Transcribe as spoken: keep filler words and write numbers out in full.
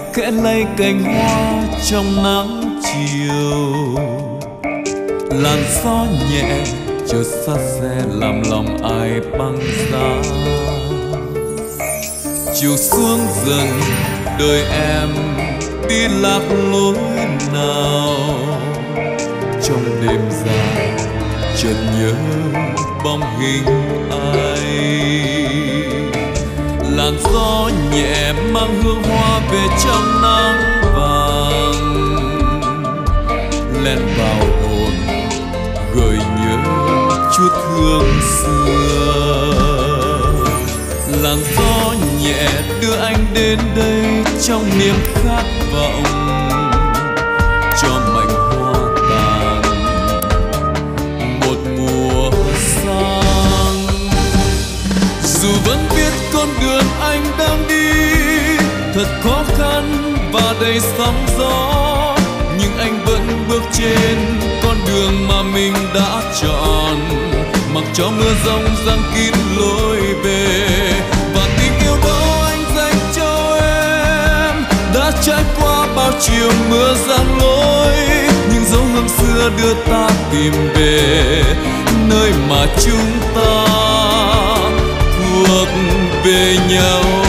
khẽ lay cành hoa trong nắng chiều. Làn gió nhẹ chợt sát xe làm lòng ai băng giá. Chiều xuống dần đời em đi lạc lối nào, trong đêm dài chợt nhớ bóng hình ai. Làn gió nhẹ mang hương hoa về trong nắng vàng, len vào hồn gợi nhớ chút hương xưa. Làn gió nhẹ đưa anh đến đây trong niềm khát vọng, cho mảnh hoa tàn một mùa sang. Dù vẫn biết con đường anh đang đi thật khó khăn và đầy sóng gió, nhưng anh vẫn bước trên con đường mà mình đã chọn, mặc cho mưa giông giăng kín lối về. Và tình yêu đó anh dành cho em đã trải qua bao chiều mưa giăng lối, nhưng dấu hương xưa đưa ta tìm về nơi mà chúng ta thuộc về nhau.